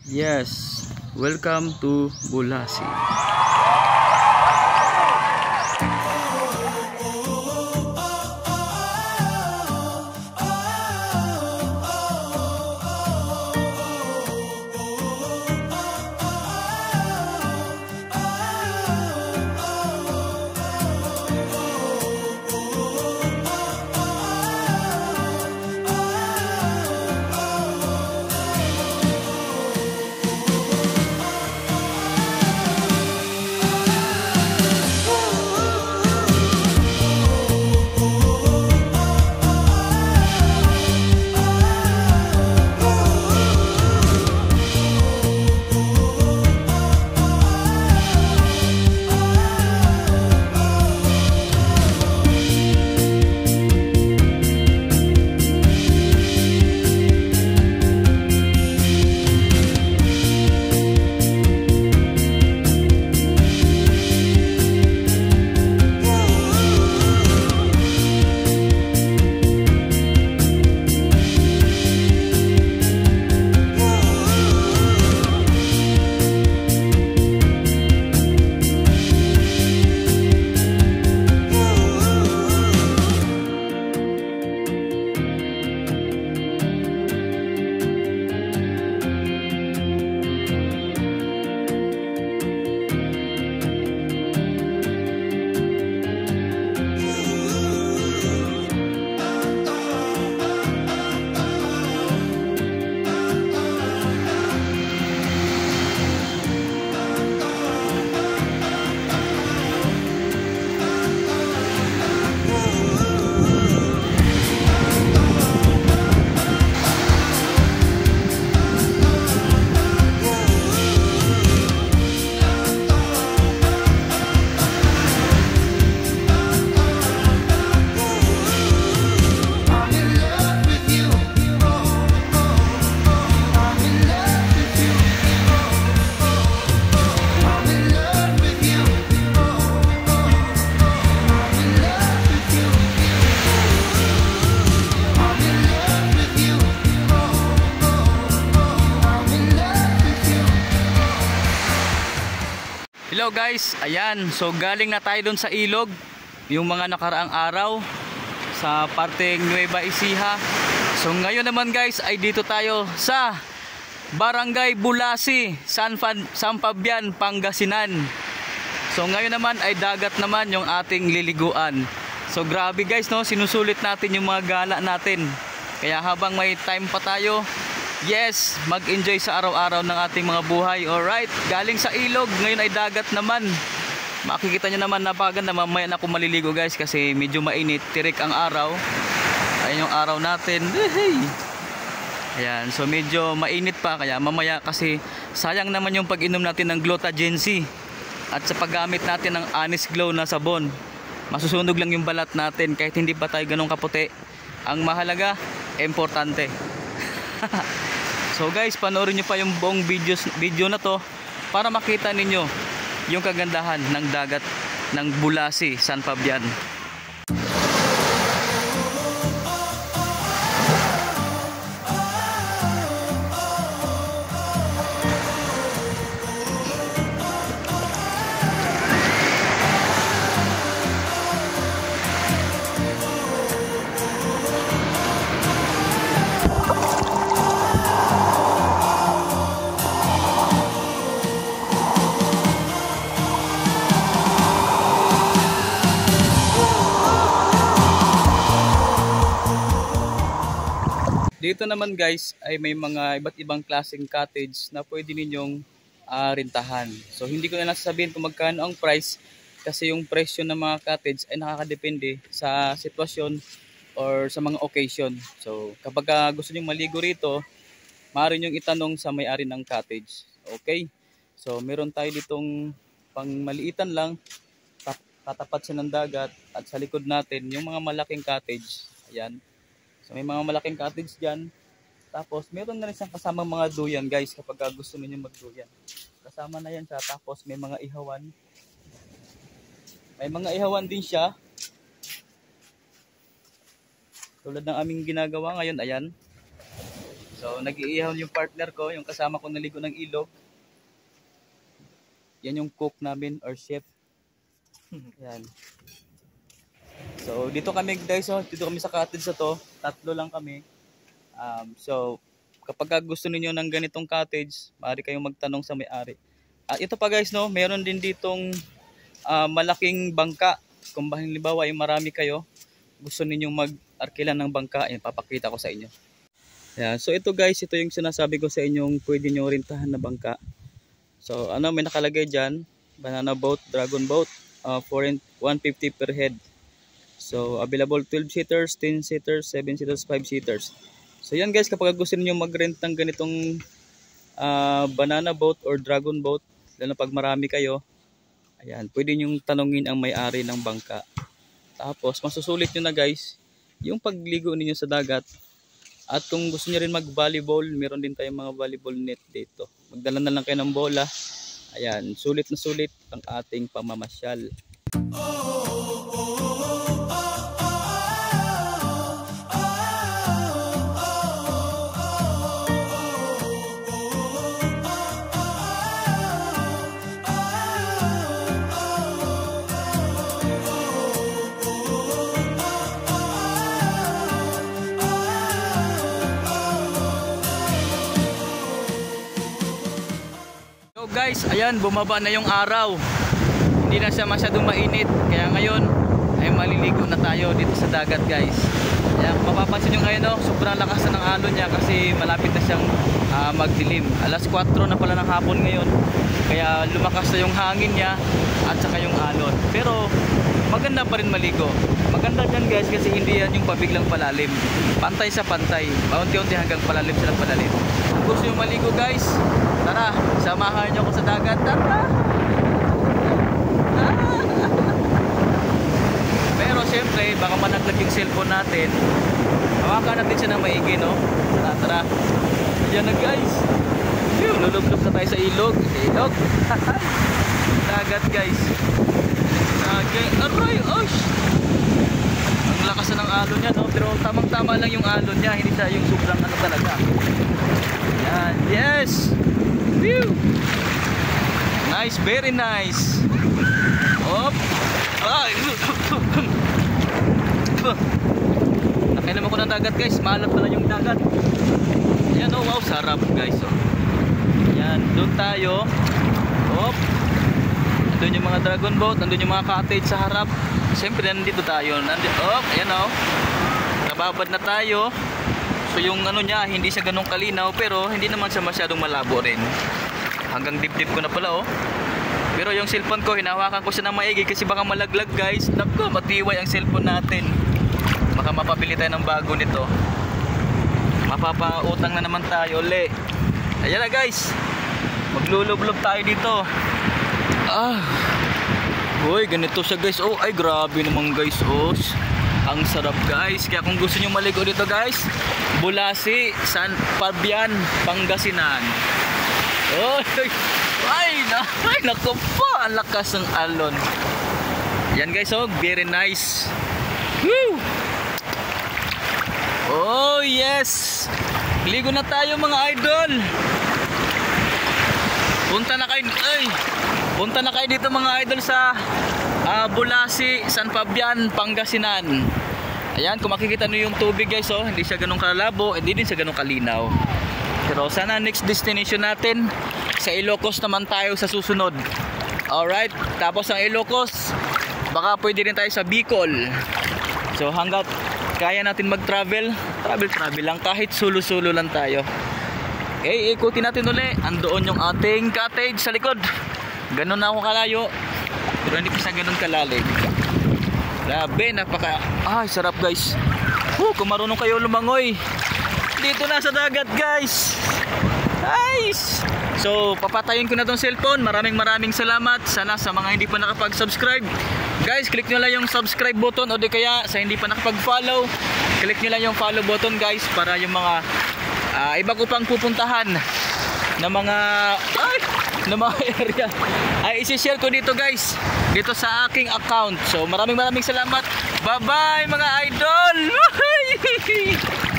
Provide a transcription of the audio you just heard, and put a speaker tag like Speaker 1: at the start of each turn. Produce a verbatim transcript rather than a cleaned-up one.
Speaker 1: Yes, welcome to Bulasi. Hello guys, ayan, so galing na tayo dun sa ilog yung mga nakaraang araw sa parteng Nueva Ecija. So ngayon naman guys ay dito tayo sa Barangay Bulasi, San, San Fabian, Pangasinan. So ngayon naman ay dagat naman yung ating liliguan. So grabe guys, no, sinusulit natin yung mga gala natin. Kaya habang may time pa tayo, yes, mag-enjoy sa araw-araw ng ating mga buhay. Alright, galing sa ilog, ngayon ay dagat naman. Makikita nyo naman, napaganda. Mamaya na ako maliligo guys kasi medyo mainit, tirik ang araw. Ayan yung araw natin. Hey. Ayan, so medyo mainit pa, kaya mamaya kasi sayang naman yung pag-inom natin ng Glutagency at sa paggamit natin ng Anise Glow na sabon. Masusunog lang yung balat natin kahit hindi pa tayo ganun kaputi. Ang mahalaga, importante. So guys, panoorin nyo pa yung buong videos, video na to para makita ninyo yung kagandahan ng dagat ng Bulasi, San Fabian. Dito naman guys ay may mga iba't ibang klaseng cottage na pwede ninyong uh, rentahan. So hindi ko na nasasabihin kung magkano ang price kasi yung presyo ng mga cottage ay nakakadepende sa sitwasyon or sa mga occasion. So kapag uh, gusto niyo maligo rito, maaari niyong itanong sa may-ari ng cottage. Okay? So meron tayo ditong pang maliitan lang, tatapat siya ng dagat at sa likod natin yung mga malaking cottage. Ayan. So may mga malaking cottage dyan. Tapos meron na rin siyang kasamang mga duyan guys kapag gusto niyo magduyan. Kasama na yan siya. Tapos may mga ihawan. May mga ihawan din siya. Tulad ng aming ginagawa ngayon. Ayan. So nag-iihaw yung partner ko, yung kasama ko naligo ng ilog. Yan yung cook namin or chef. Yan. So dito kami guys, oh, dito kami sa cottage na to. Tatlo lang kami. Um, so kapag gusto niyo ng ganitong cottage, maaari kayong magtanong sa may-ari. At uh, ito pa guys, no, meron din ditong uh, malaking bangka. Kung halimbawa ay marami kayo, gusto ninyong mag-arkila ng bangka, ayan, papakita ko sa inyo. Ayan, so ito guys, ito yung sinasabi ko sa inyong pwede nyo rintahan na bangka. So ano, may nakalagay dyan, banana boat, dragon boat, uh, for one fifty per head. So available twelve seaters, ten seaters, seven seaters, five seaters. So yan guys, kapag gusto niyo mag-rent ng ganitong uh, banana boat or dragon boat, lalo pag marami kayo, ayan, pwede nyo tanungin ang may-ari ng bangka. Tapos masusulit nyo na guys yung pagligo ninyo sa dagat. At kung gusto nyo rin mag-volleyball, meron din tayong mga volleyball net dito. Magdala na lang kayo ng bola. Ayan, sulit na sulit ang ating pamamasyal. Guys, ayan, bumaba na yung araw. Hindi na siya masyadong mainit. Kaya ngayon ay maliligo na tayo dito sa dagat guys. Ayan, mapapansin nyo ngayon, no, sobrang lakas na ng alon niya kasi malapit na siyang uh, magdilim. Alas kwatro na pala ng hapon ngayon. Kaya lumakas na yung hangin niya at saka yung alon. Pero maganda pa rin maligo. Maganda dyan guys kasi hindi yan yung pabiglang palalim. Pantay sa pantay. Paunti-unti hanggang palalim sila palalim. Kung gusto yung maligo guys, tara, samahan nyo ako sa dagat. Tara! Pero syempre, baka managlag yung cellphone natin. Hawakan natin siya ng maigi, no? Tara, tara. Yan na guys. Lulublob na tayo sa ilog. Ilog. Dagat guys. Dagat. Aray, osh! Ang lakas na ng alon niya, no? Pero tamang-tama lang yung alon niya. Hindi siya yung sobrang ano talaga. Yan. Yes! Whew. Nice, very nice. Op. Ay. Nakainom ako ng dagat guys. Maalat pala yung dagat. Ayan, oh, wow, sarap guys. Oh. Ayan, doon tayo. Op. Andun yung mga dragon boat, andun yung mga cottage sa harap. Siyempre nandito tayo. Nandito. Op, ayan oh. Nababad na tayo. So yung ano niya, hindi siya ganun kalinaw, pero hindi naman siya masyadong malabo rin. Hanggang dip-dip ko na pala, oh. Pero yung cellphone ko, hinahawakan ko siya ng maigi kasi baka malaglag guys. Naku, matiway ang cellphone natin. Baka mapabili tayo ng bago nito. Mapapautang na naman tayo uli. Ayan na guys, maglulublob tayo dito. Ah, uy, ganito siya guys. Oh, ay grabe naman guys. Oh, ang sarap guys. Kaya kung gusto nyo maligo dito guys, Bulasi, San Fabian, Pangasinan. Oh, ay, na, ay, naku po, ang lakas ng alon. Yan guys, oh, very nice. Woo! Oh yes, ligo na tayo mga idol. Punta na kayo, ay, punta na kayo dito mga idol sa uh, Bulasi, San Fabian, Pangasinan. Ayan, kung makikita nyo yung tubig guys, oh, hindi siya ganun kalabo, hindi din siya ganun kalinaw. Pero sana next destination natin sa Ilocos naman tayo sa susunod. Alright, tapos ang Ilocos, baka pwede rin tayo sa Bicol. So hanggat kaya natin mag-travel, travel travel lang, kahit solo-solo lang tayo. Okay, ikutin natin uli. Andoon yung ating cottage sa likod. Ganun na ako kalayo, pero hindi pa siya ganun kalalim. Grabe, napaka, ay sarap guys. Oh, kung marunong kayo lumangoy dito na sa dagat guys. Nice. So papatayin ko na tong cellphone. Maraming maraming salamat. Sana sa mga hindi pa nakapag-subscribe guys, click nyo lang yung subscribe button, o di kaya sa hindi pa nakapag-follow, click nyo lang yung follow button guys, para yung mga uh, iba ko pang pupuntahan na mga ay, na mga area ay isi-share ko dito guys, dito sa aking account. So maraming maraming salamat. Bye bye mga idol.